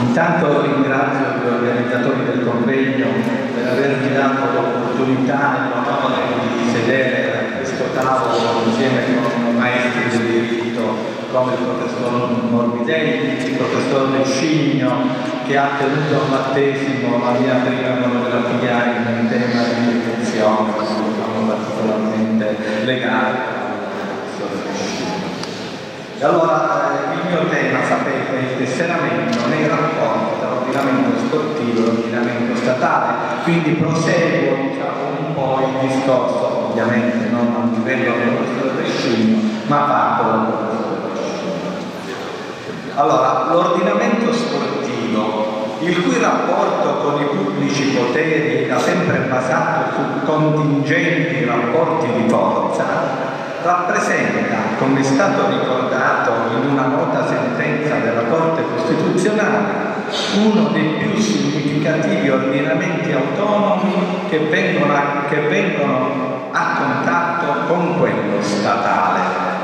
Intanto ringrazio gli organizzatori del convegno per avermi dato l'opportunità e l'onore di sedere a questo tavolo insieme con maestri del diritto come il professor Morbidelli, il professor Nescigno, che ha tenuto al battesimo la mia prima monografia in tema di educazione, sono particolarmente legato al professor Nescigno. E allora il mio tema, sapete, è il tesseramento nei rapporti tra l'ordinamento sportivo e l'ordinamento statale, quindi proseguo un po' il discorso, ovviamente non a livello del professor Nescigno, ma fatto dal professor Nescigno. Allora, l'ordinamento sportivo, il cui rapporto con i pubblici poteri era sempre basato su contingenti rapporti di forza, rappresenta, come è stato ricordato in una nota sentenza della Corte Costituzionale, uno dei più significativi ordinamenti autonomi che vengono a contatto con quello statale.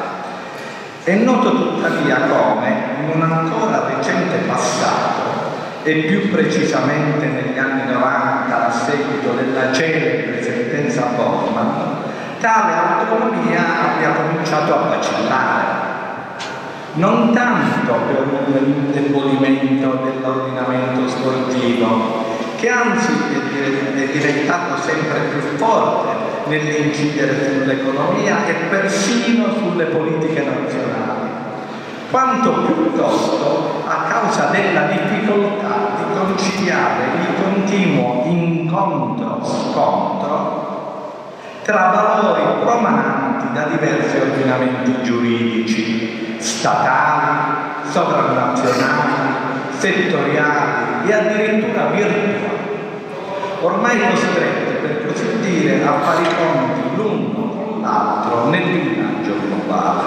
È noto tuttavia come, in un ancora recente passato, e più precisamente negli anni 90 a seguito della celebre sentenza Bosman, tale autonomia abbia cominciato a vacillare, non tanto per un indebolimento dell'ordinamento sportivo, che anzi è diventato sempre più forte nell'incidere sull'economia e persino sulle politiche nazionali, quanto piuttosto a causa della difficoltà di conciliare il continuo incontro-scontro tra valori promananti da diversi ordinamenti giuridici, statali, sovranazionali, settoriali e addirittura virtuali, ormai costretti, per così dire, a fare i conti l'uno con l'altro nel villaggio globale.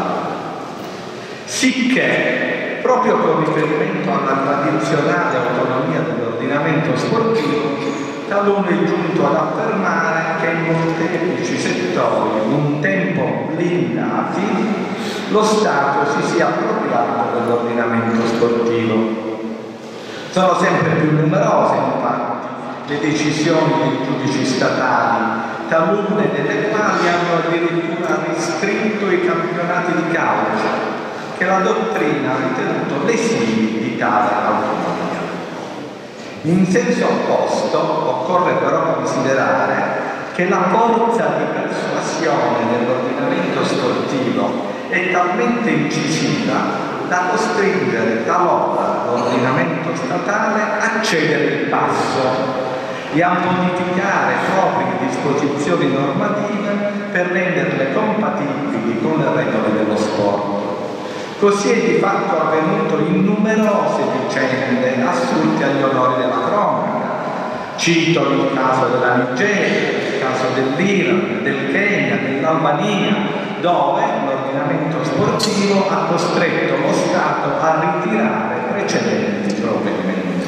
Sicché, proprio con riferimento alla tradizionale autonomia dell'ordinamento sportivo, taluno è giunto ad affermare che in molteplici settori, un tempo blindati, lo Stato si sia appropriato dell'ordinamento sportivo. Sono sempre più numerose, infatti, le decisioni dei giudici statali, talune delle quali hanno addirittura ristretto i campionati di calcio, che la dottrina ha ritenuto lesivi di tale autonomia. In senso opposto, occorre però considerare che la forza di persuasione dell'ordinamento sportivo è talmente incisiva da costringere talora l'ordinamento statale a cedere il passo e a modificare proprie disposizioni normative per renderle compatibili con le regole dello sport. Così è di fatto avvenuto in numerose vicende assunte agli onori della cronaca. Cito il caso della Nigeria, il caso dell'Iran, del Kenya, dell'Albania, dove l'ordinamento sportivo ha costretto lo Stato a ritirare precedenti provvedimenti.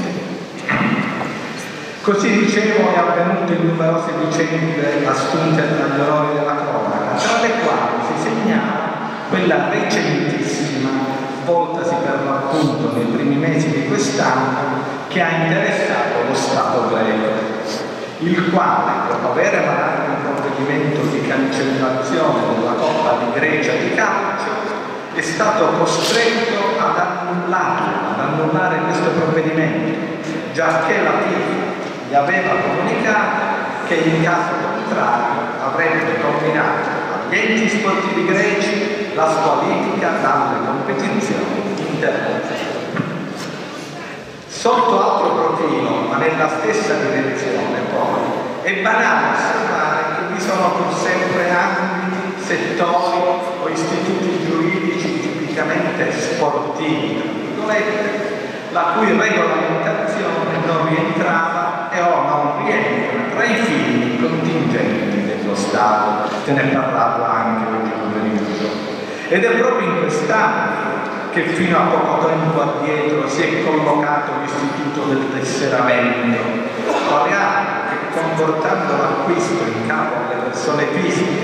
Così, dicevo, è avvenuto in numerose vicende assunte agli onori della cronaca, tra le quali si segnala quella recentissima, svoltasi per l'appunto nei primi mesi di quest'anno, che ha interessato lo Stato greco, il quale, dopo aver emanato un provvedimento di cancellazione della Coppa di Grecia di calcio, è stato costretto ad annullare questo provvedimento, giacché la FIFA gli aveva comunicato che in caso contrario avrebbe combinato agli enti sportivi greci la squalifica dalle competizioni internazionali. Sotto altro profilo, ma nella stessa direzione, poi, è banale osservare che vi sono pur sempre ambiti, settori o istituti giuridici tipicamente sportivi, la cui regolamentazione non rientrava e o non rientra tra i fini contingenti dello Stato. Se ne è parlato anche oggi pomeriggio. Ed è proprio in quest'ambito che fino a poco tempo addietro si è collocato l'istituto del tesseramento, quale atto che, comportando l'acquisto in capo alle persone fisiche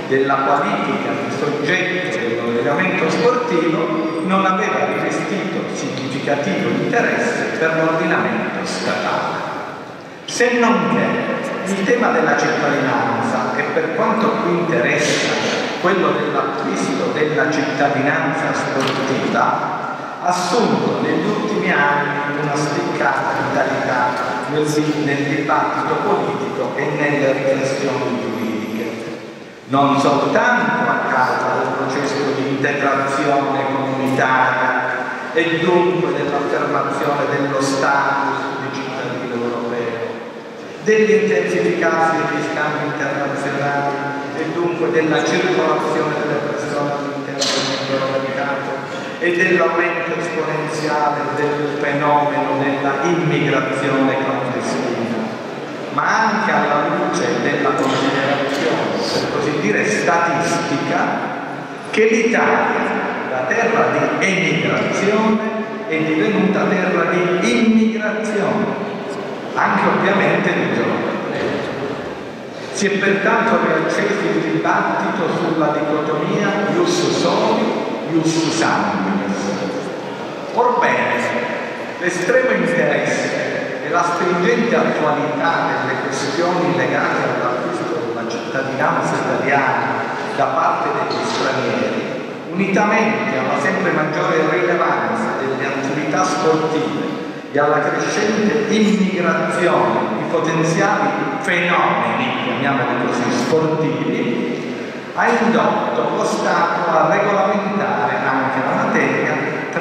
della qualifica di soggetto dell'ordinamento sportivo non aveva rivestito significativo interesse per l'ordinamento statale. Se non che il tema della cittadinanza, e per quanto qui interessa quello dell'acquisto della cittadinanza sportiva, ha assunto negli ultimi anni una spiccata vitalità nel dibattito politico e nelle riflessioni giuridiche, non soltanto a causa del processo di integrazione comunitaria e dunque dell'affermazione dello status di cittadino europeo, dell'intensificarsi degli scambi internazionali e dunque della circolazione delle persone all'interno del mercato e dell'aumento esponenziale del fenomeno della immigrazione clandestina, ma anche alla luce della considerazione, per così dire, statistica, che l'Italia, da terra di emigrazione, è divenuta terra di immigrazione, anche ovviamente di giovani. Si è pertanto riacceso il dibattito sulla dicotomia ius soli, ius sanguinis. Orbene, l'estremo interesse e la stringente attualità delle questioni legate all'acquisto della cittadinanza italiana da parte degli stranieri, unitamente alla sempre maggiore rilevanza delle attività sportive e alla crescente immigrazione di potenziali fenomeni, chiamiamoli così, sportivi, ha indotto lo Stato a regolamentare anche la materia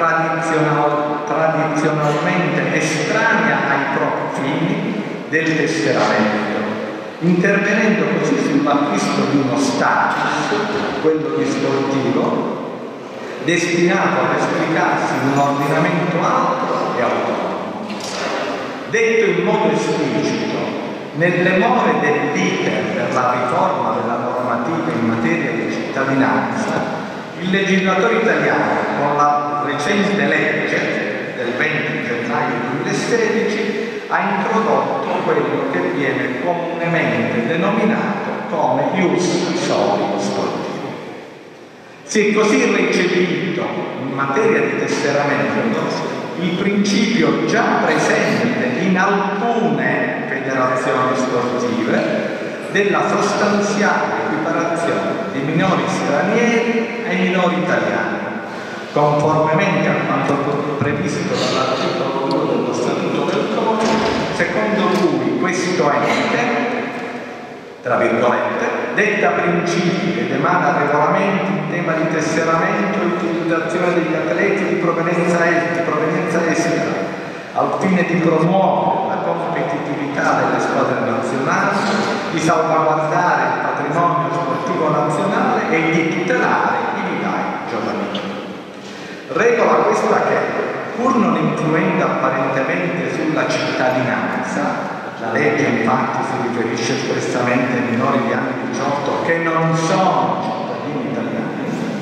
tradizionalmente estranea ai propri fini del tesseramento, intervenendo così sull'acquisto di uno status, quello di sportivo, destinato a esplicarsi in un ordinamento altro e autonomo. Detto in modo esplicito, nelle more dell'iter per la riforma della normativa in materia di cittadinanza, il legislatore italiano, con la recente legge del 20 gennaio 2016, ha introdotto quello che viene comunemente denominato come ius soli sportivo. Si è così recepito in materia di tesseramento il principio già presente in alcune federazioni sportive della sostanziale equiparazione di minori stranieri ai minori italiani, conformemente a quanto previsto dall'articolo 2 dello Statuto del Comune, secondo cui questo ente, tra virgolette, detta principi ed emana regolamenti in tema di tesseramento e utilizzazione degli atleti di provenienza estera, al fine di promuovere la competitività delle squadre nazionali, di salvaguardare il patrimonio sportivo nazionale e di tutelare i vivai giovanili. Regola questa che, pur non influendo apparentemente sulla cittadinanza, la legge infatti si riferisce espressamente ai minori di anni 18 che non sono cittadini italiani,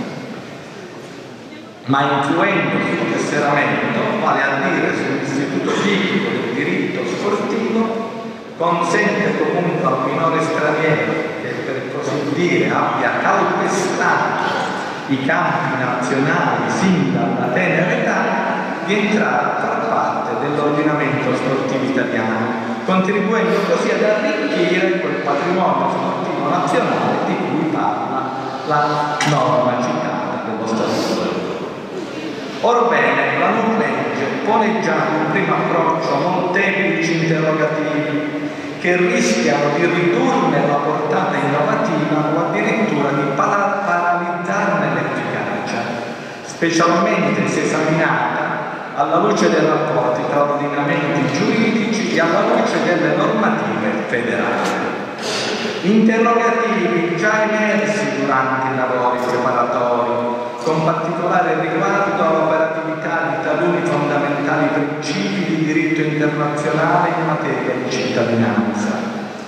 ma influendo sul tesseramento, vale a dire sull'istituto tipico del diritto sportivo, consente comunque al minore straniero che, per così dire, abbia calpestato i campi nazionali sin dalla tenera età, di entrare a far parte dell'ordinamento sportivo italiano, contribuendo così ad arricchire quel patrimonio sportivo nazionale di cui parla la norma citata dello Statuto. Orbene, la nuova legge pone già in un primo approccio molteplici interrogativi che rischiano di ridurne la portata innovativa o addirittura di paralizzarne l'efficacia, specialmente se esaminata alla luce dei rapporti tra ordinamenti giuridici e alla luce delle normative federali. Interrogativi già emersi durante i lavori preparatori, con particolare riguardo all'operatività di taluni fondamentali principi di diritto internazionale in materia di cittadinanza.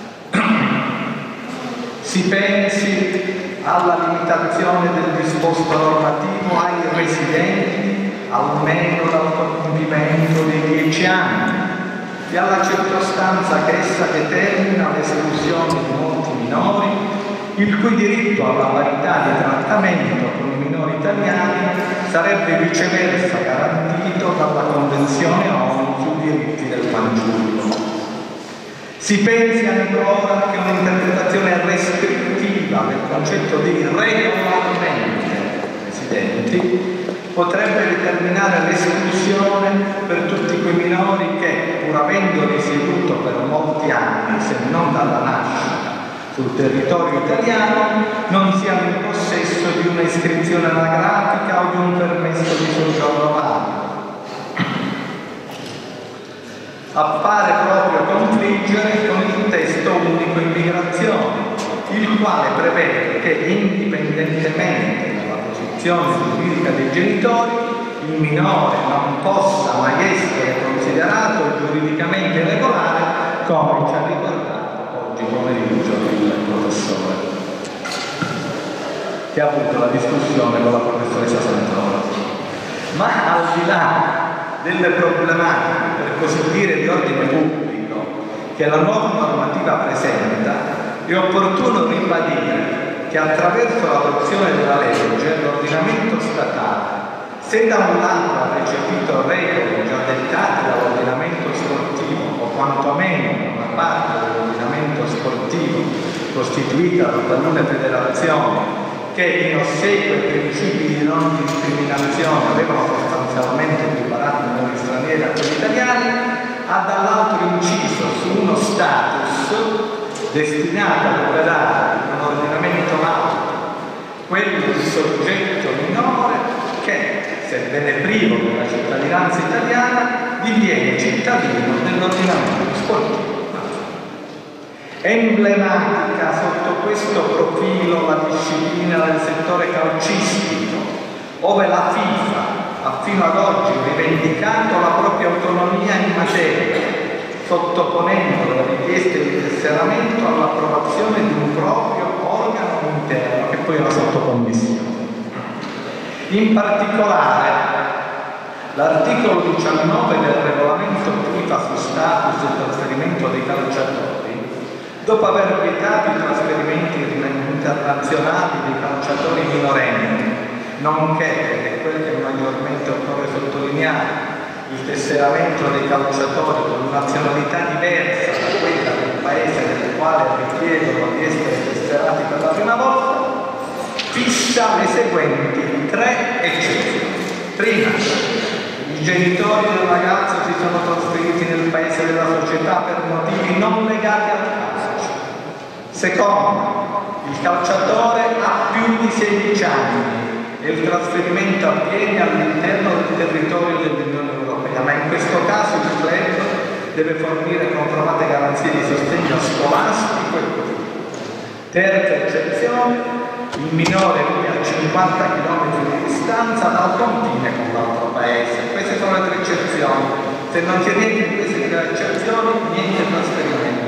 Si pensi alla limitazione del disposto normativo ai residenti almeno dal compimento dei 10 anni e alla circostanza che essa determina l'esclusione di molti minori il cui diritto alla parità di trattamento con i minori italiani sarebbe viceversa garantito dalla Convenzione ONU sui diritti del fanciullo. Si pensi ancora che un'interpretazione restrittiva del concetto di regolarmente residenti potrebbe determinare l'esclusione per tutti quei minori che, pur avendo risieduto per molti anni, se non dalla nascita, sul territorio italiano, non siano in possesso di una iscrizione anagrafica o di un permesso di soggiorno valido. Appare proprio confliggere con il testo unico immigrazione, il quale prevede che, indipendentemente dalla posizione giuridica dei genitori, il minore non possa mai essere considerato giuridicamente regolare, come ci ha ricordato oggi pomeriggio il professore, che ha avuto la discussione con la professoressa Santoro. Ma al di là delle problematiche, per così dire, di ordine pubblico che la nuova normativa presenta, è opportuno ribadire che attraverso l'adozione della legge l'ordinamento statale, se da un lato ha recepito regole già dettate dall'ordinamento sportivo, o quantomeno una parte dell'ordinamento sportivo costituita da talune federazioni che in ossequio ai principi di non discriminazione avevano sostanzialmente equiparato i minori stranieri a quelli italiani, ha dall'altro inciso su uno status destinato ad operare in un ordinamento alto, quello di soggetto minore che, sebbene privo della cittadinanza italiana, diviene cittadino dell'ordinamento sportivo. Emblematica sotto questo profilo la disciplina del settore calcistico, ove la FIFA ha fino ad oggi rivendicato la propria autonomia in materia, sottoponendo le richieste di tesseramento all'approvazione di un proprio organo interno, che poi è la sottocommissione. In particolare, l'articolo 19 del regolamento FIFA su status e trasferimento dei calciatori, dopo aver vietato i trasferimenti internazionali dei calciatori minorenni, nonché, ed è quello che maggiormente occorre sottolineare, il tesseramento dei calciatori con nazionalità diversa da quella del paese nel quale richiedono di essere tesserati per la prima volta, fissa le seguenti 3 eccezioni. Prima, i genitori del ragazzo si sono trasferiti nel paese della società per motivi non legati al calcio. Secondo, il calciatore ha più di 16 anni e il trasferimento avviene all'interno del territorio dell'Unione Europea, ma in questo caso il club deve fornire comprovate garanzie di sostegno scolastico e così via. Terza eccezione, il minore vive a 50 km di distanza dal confine con l'altro paese. Queste sono le 3 eccezioni. Se non si rientra in queste 3 eccezioni, niente trasferimento.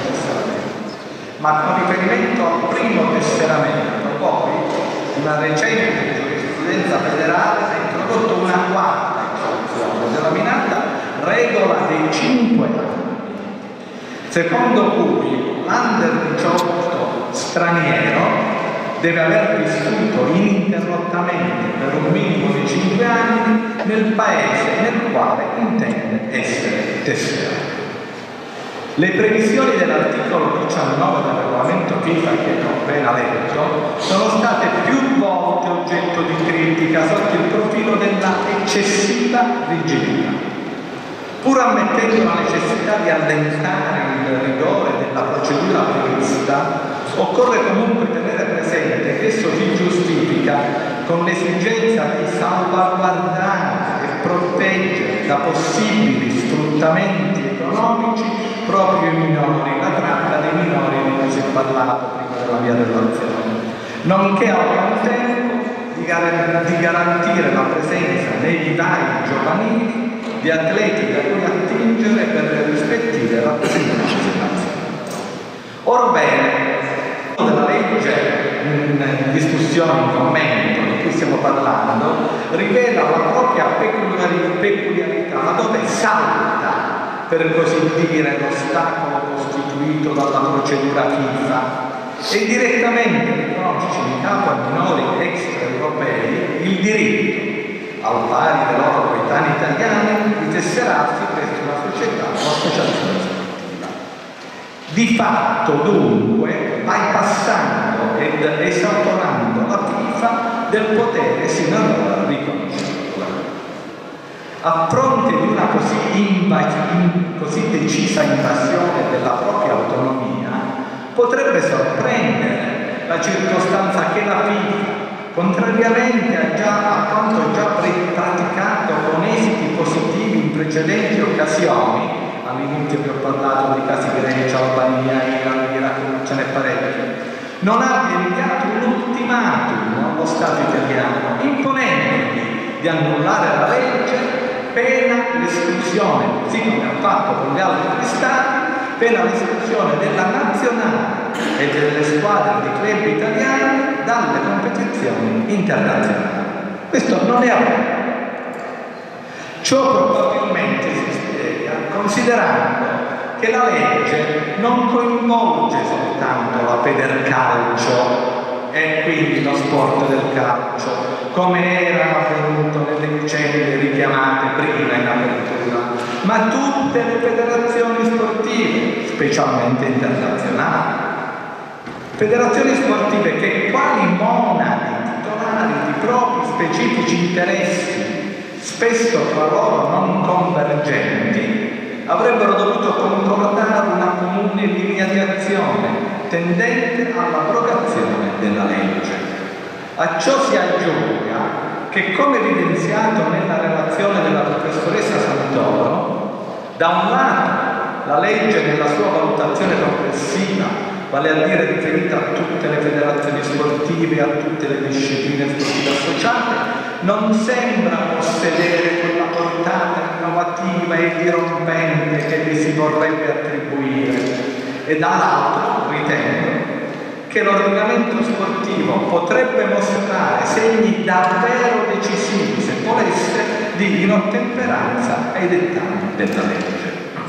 Ma con riferimento al primo tesseramento, poi una recente giurisprudenza federale ha introdotto una 4ª eccezione, denominata regola dei 5 anni, secondo cui l'under 18 straniero deve aver vissuto ininterrottamente per un minimo di 5 anni nel paese nel quale intende essere tesserato. Le previsioni dell'articolo 19 del regolamento FIFA che ho appena letto sono state più volte oggetto di critica sotto il profilo della eccessiva rigidità. Pur ammettendo la necessità di allentare il rigore della procedura prevista, occorre comunque tenere presente che esso si giustifica con l'esigenza di salvaguardare e proteggere da possibili sfruttamenti economici proprio i minori, la tratta dei minori di cui si è parlato prima della mia relazione, nonché al contempo di garantire la presenza nei vivai giovanili di atleti da cui attingere per le rispettive rappresentanze nazionali. Orbene, della legge in discussione, in commento di cui stiamo parlando, rivela la propria peculiarità, dove salta, per così dire, l'ostacolo costituito dalla procedura FIFA e direttamente riconosce in capo ai minori extraeuropei il diritto, al pari dei loro coetanei italiani, di tesserarsi presso una società o associazione sportiva. Di fatto, dunque, bypassando ed esautorando la FIFA del potere sino allora riconosciuto. A fronte di una così decisa invasione della propria autonomia, potrebbe sorprendere la circostanza che la FIFA, contrariamente a quanto già praticato con esiti positivi in precedenti occasioni, all'inizio vi ho parlato di casi Grecia, Albania, Iran, Iraq, ce n'è parecchio, non abbia inviato un ultimatum allo Stato italiano, imponendogli di annullare la legge, pena l'esclusione, così come ha fatto con gli altri Stati, pena l'esclusione della nazionale e delle squadre di club italiani dalle competizioni internazionali. Questo non è avvenuto. Ciò probabilmente si spiega considerando che la legge non coinvolge soltanto la Federcalcio e quindi lo sport del calcio, come era avvenuto nelle vicende richiamate prima in apertura, ma tutte le federazioni sportive, specialmente internazionali. Federazioni sportive che, quali monadi titolari di propri specifici interessi, spesso tra loro non convergenti, avrebbero dovuto concordare una comune linea di azione tendente all'abrogazione della legge. A ciò si aggiunga che, come evidenziato nella relazione della professoressa Santoro, da un lato la legge nella sua valutazione complessiva, vale a dire riferita a tutte le federazioni sportive e a tutte le discipline sportive associate, non sembra possedere quella portata innovativa e dirompente che vi si vorrebbe attribuire, e dall'altro ritengo che l'ordinamento sportivo potrebbe mostrare segni davvero decisivi, se volesse, di inottemperanza ai dettami della legge.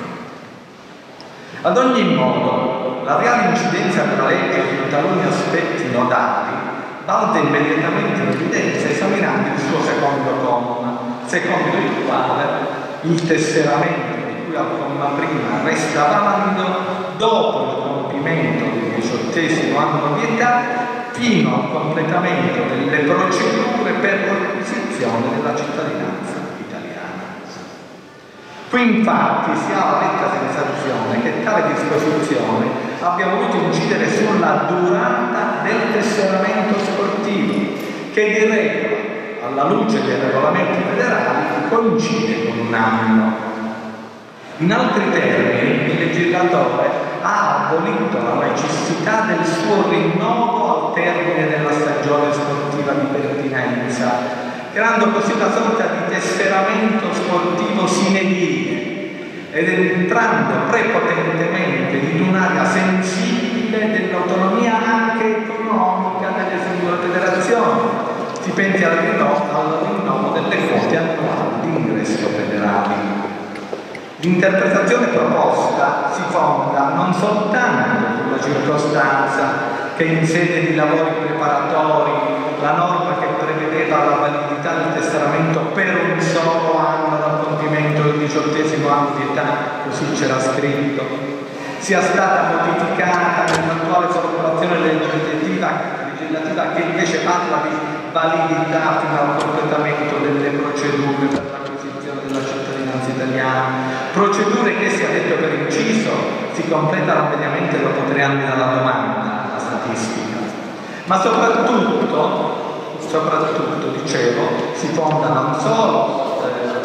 Ad ogni modo, la reale incidenza della legge su taluni aspetti nodali balza immediatamente in evidenza esaminando il suo secondo comma, secondo il quale il tesseramento di cui al comma prima resta valido dopo il compimento del 18° anno di età fino al completamento delle procedure per l'acquisizione della cittadinanza italiana. Qui infatti si ha la netta sensazione che tale disposizione abbia voluto incidere sulla durata del tesseramento sportivo, che di regola, alla luce dei regolamenti federali, coincide con un anno. In altri termini, il legislatore ha abolito la necessità del suo rinnovo al termine della stagione sportiva di pertinenza, creando così una sorta di tesseramento sportivo sine die ed entrando prepotentemente in un'area sensibile dell'autonomia anche economica delle singole federazioni. Si pensi al rinnovo delle quote annuali di ingresso federali. L'interpretazione proposta si fonda non soltanto sulla circostanza che in sede di lavori preparatori la norma che prevedeva la validità del tesseramento per un solo anno dal compimento del 18° anno di età, così c'era scritto, sia stata modificata nell'attuale formulazione legislativa che invece parla di validità fino al completamento delle procedure per l'acquisizione della cittadinanza italiana, procedure che, sia detto per inciso, si completano mediamente dopo 3 anni dalla domanda, la statistica, ma soprattutto dicevo, si fonda non solo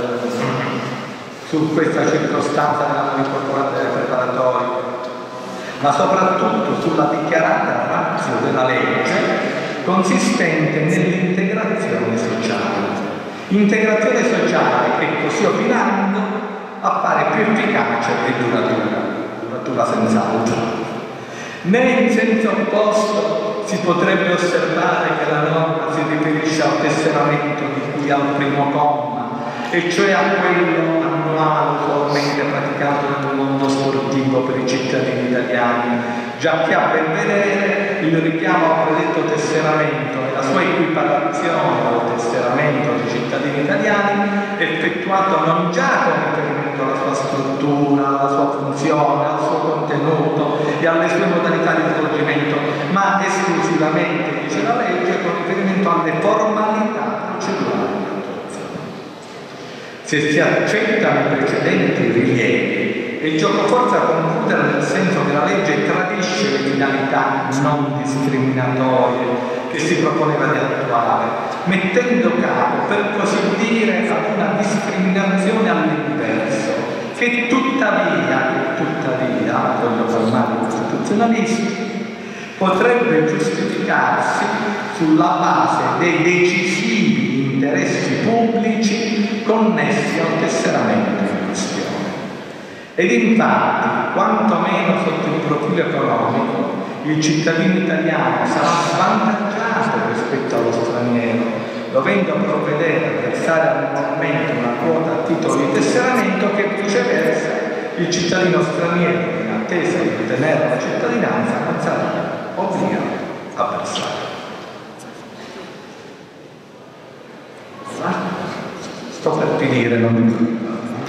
su questa circostanza della incorporata delle preparatorie, ma soprattutto sulla dichiarata ratio della legge consistente nell'integrazione sociale. Integrazione sociale che, così opinando, appare più efficace e duratura senz'altro. Né in senso opposto si potrebbe osservare che la norma si riferisce al tesseramento di cui al primo comma, e cioè a quello annuale usualmente praticato nel mondo sportivo per i cittadini italiani, già che a ben vedere il richiamo al predetto tesseramento e la sua equiparazione al tesseramento dei cittadini italiani è effettuato non già con riferimento alla sua struttura, alla sua funzione, al suo contenuto e alle sue modalità di svolgimento, ma esclusivamente, dice la legge, con riferimento alle formalità procedurali di attuazione. Se si accettano i precedenti rilievi, il giocoforza conclude nel senso che la legge tradisce le finalità non discriminatorie che si proponeva di attuare, mettendo capo, per così dire, ad una discriminazione all'inverso, che tuttavia, voglio fermare i costituzionalisti, potrebbe giustificarsi sulla base dei decisivi interessi pubblici connessi al tesseramento in questione. Ed infatti, quantomeno sotto il profilo economico, il cittadino italiano sarà svantaggiato rispetto allo straniero, dovendo provvedere a versare annualmente una quota a titolo di tesseramento che viceversa il cittadino straniero, in attesa di ottenere la cittadinanza, non sarà obbligato a versare. Sto per finire, non mi preoccupate.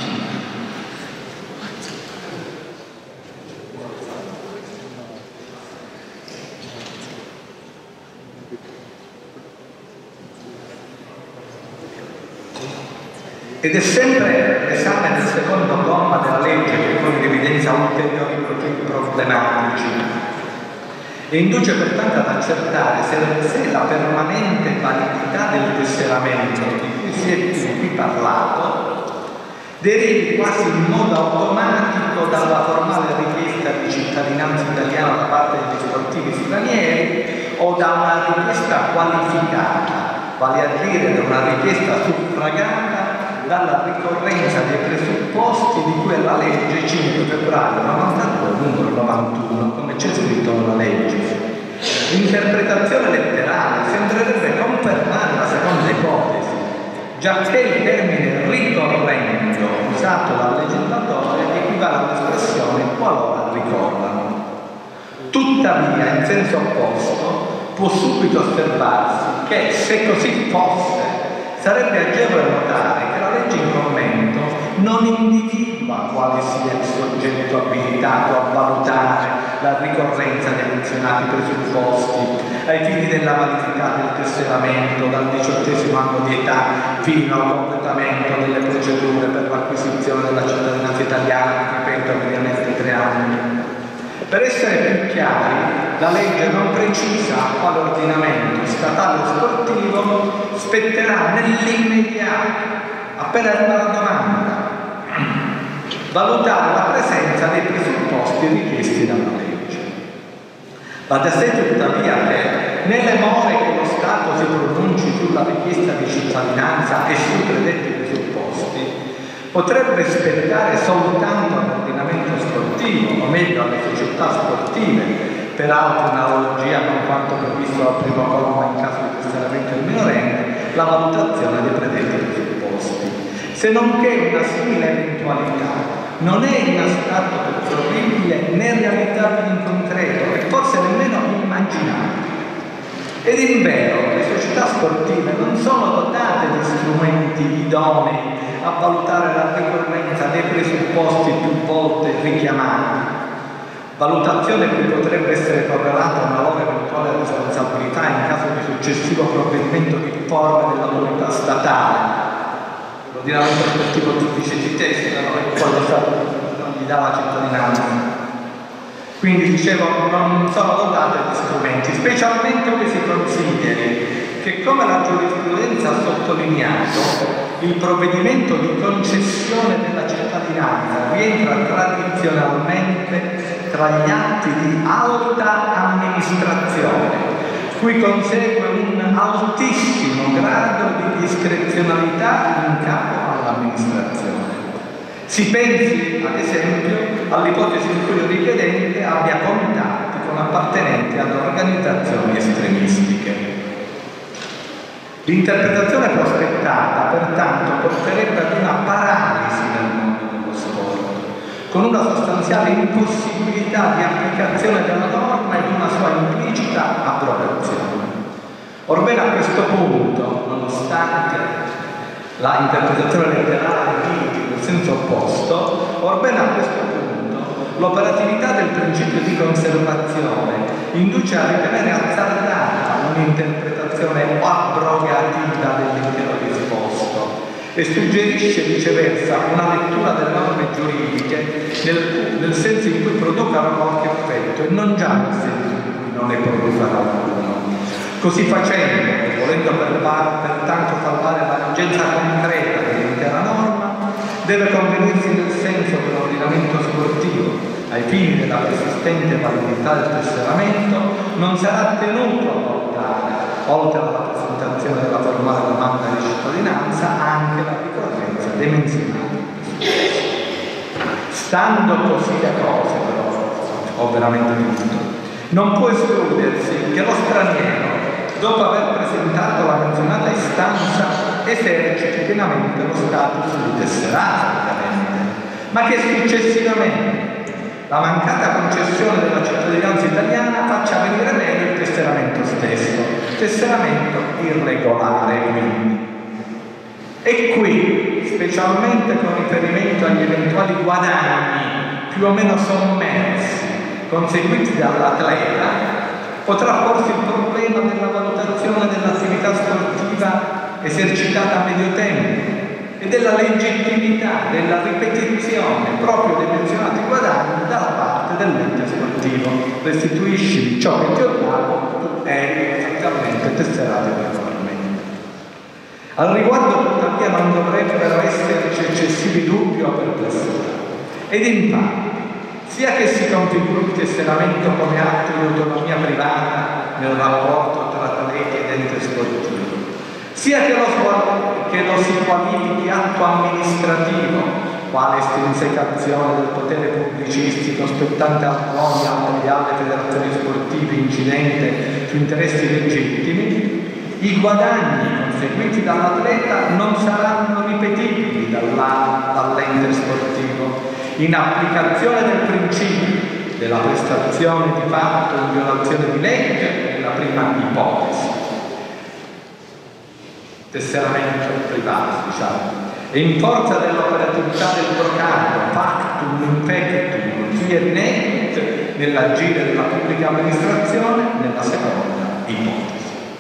Ed è sempre l'esame del secondo comma della legge che pone in evidenza ulteriori profili problematici e induce pertanto ad accertare se la permanente validità del tesseramento di cui si è qui parlato derivi quasi in modo automatico dalla formale richiesta di cittadinanza italiana da parte degli sportivi stranieri o da una richiesta qualificata, vale a dire da una richiesta suffragata dalla ricorrenza dei presupposti di cui è la legge 5 febbraio 92 numero 91, come c'è scritto nella legge. L'interpretazione letterale sembrerebbe confermare la seconda ipotesi, giacché il termine ricorrendo usato dal legislatore equivale all'espressione qualora ricorrano. Tuttavia, in senso opposto, può subito osservarsi che, se così fosse, sarebbe agevole notare che la legge in commento non individua quale sia il soggetto abilitato a valutare la ricorrenza dei menzionati presupposti ai fini della validità del tesseramento dal 18° anno di età fino al completamento delle procedure per l'acquisizione della cittadinanza italiana, ripeto, mediamente 3 anni. Per essere più chiari, la legge non precisa a quale ordinamento statale o sportivo spetterà nell'immediato, appena arriva la domanda, valutare la presenza dei presupposti richiesti dalla legge. Va da sé tuttavia che, nelle more che lo Stato si pronunci sulla richiesta di cittadinanza e sui predetti presupposti, potrebbe spettare soltanto all'ordinamento sportivo, o meglio alle società sportive, peraltro in analogia con quanto previsto dal primo comma in caso di tesseramento del minorenne, la valutazione dei predetti presupposti. Se non che una simile eventualità non è in astratto percorribile né realizzabile in concreto e forse nemmeno immaginabile. Ed invero le società sportive non sono dotate di strumenti idonei a valutare la ricorrenza dei presupposti più volte richiamati, valutazione cui potrebbe essere correlata una loro eventuale responsabilità in caso di successivo provvedimento difforme dell'autorità statale. L'ordinamento sportivo dice di testa, quando non gli dà la cittadinanza. Quindi dicevo, non sono dotate di strumenti, specialmente ove si consideri che, come la giurisprudenza ha sottolineato, il provvedimento di concessione della cittadinanza rientra tradizionalmente tra gli atti di alta amministrazione, cui consegue un altissimo grado di discrezionalità in capo all'amministrazione. Si pensi, ad esempio, all'ipotesi in cui il richiedente abbia contatti con appartenenti ad organizzazioni estremistiche. L'interpretazione prospettata, pertanto, porterebbe ad una paralisi del mondo dello sport, con una sostanziale impossibilità di applicazione della norma ed una sua implicita Orbene, a questo punto, nonostante la interpretazione letterale di nel senso opposto, orbene a questo punto l'operatività del principio di conservazione induce a ritenere azzardata un'interpretazione abrogativa dell'intero disposto e suggerisce viceversa una lettura delle norme giuridiche nel senso in cui producano qualche effetto e non già nel senso in cui non ne producano alcuno. Così facendo, volendo pertanto salvare la vigenza concreta dell'intera norma, deve convenirsi nel senso che l'ordinamento sportivo, ai fini della persistente validità del tesseramento, non sarà tenuto a valutare, oltre alla presentazione della formale domanda di cittadinanza, anche la ricorrenza dei menzionati. Stando così le cose, però, ho veramente finito, non può escludersi che lo straniero, dopo aver presentato la menzionata istanza, eserciti pienamente lo status di tesserato, ma che successivamente la mancata concessione della cittadinanza italiana faccia venire meno il tesseramento stesso, tesseramento irregolare quindi. E qui, specialmente con riferimento agli eventuali guadagni più o meno sommersi conseguiti dall'atleta, potrà porsi il problema della valutazione dell'attività sportiva esercitata a medio tempo e della legittimità della ripetizione proprio dei menzionati guadagni dalla parte dell'ente sportivo. Restituisci ciò che ti ho dato, tu eri effettivamente tesserato regolarmente. Al riguardo tuttavia non dovrebbero esserci eccessivi dubbi o perplessità. Ed infatti, sia che si configuri il tesseramento come atto di autonomia privata nel rapporto tra atleti ed ente sportivo, sia che lo si qualifichi atto amministrativo, quale estrinsecazione del potere pubblicistico spettante all'ONU e alle federazioni sportive incidente su interessi legittimi, i guadagni conseguiti dall'atleta non saranno ripetibili dall'ente sportivo, in applicazione del principio della prestazione di fatto in violazione di legge nella prima ipotesi, tesseramento privato, diciamo, e in forza dell'operatività del brocato, factum infectum, fieri net, nell'agire della pubblica amministrazione nella seconda ipotesi.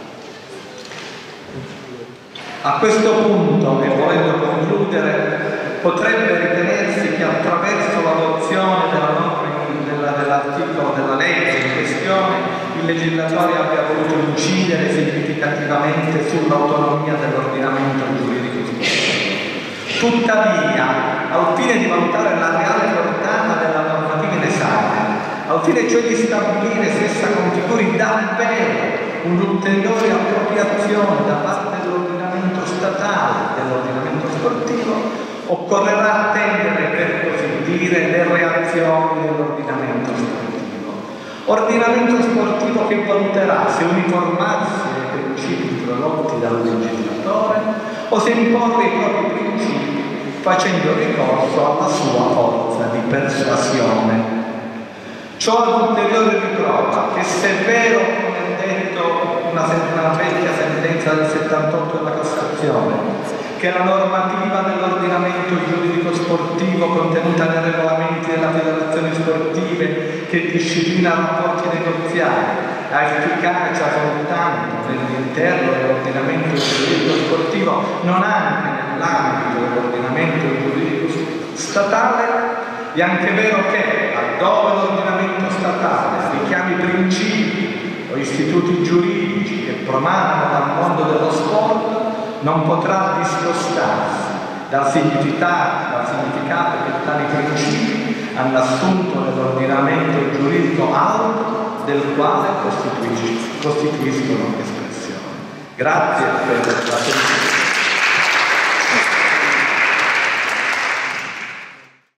A questo punto, e volendo concludere, potrebbe ritenersi che attraverso l'adozione della norma dell'articolo della legge in questione il legislatore abbia voluto incidere significativamente sull'autonomia dell'ordinamento giuridico sportivo. Tuttavia, al fine di valutare la reale portata della normativa in esame, al fine cioè di stabilire se essa configuri davvero un'ulteriore appropriazione da parte dell'ordinamento statale dell'ordinamento sportivo, occorrerà attendere, per così dire, le reazioni dell'ordinamento sportivo. Ordinamento sportivo che valuterà se uniformarsi ai principi introdotti dal legislatore o se imporre i propri principi facendo ricorso alla sua forza di persuasione. Ciò ad ulteriore riprova che, se è vero, come ha detto una vecchia sentenza del 78 della Cassazione, che la normativa dell'ordinamento giuridico sportivo contenuta nei regolamenti della federazioni sportive che disciplina rapporti negoziali ha efficacia soltanto nell'interno dell'ordinamento giuridico sportivo, non anche nell'ambito dell'ordinamento giuridico statale, è anche vero che, laddove l'ordinamento statale richiami principi o istituti giuridici che promanano dal mondo dello sport, non potrà discostarsi dal significato che tali principi hanno assunto nell'ordinamento giuridico alto del quale costituiscono espressione. Grazie per l'attenzione.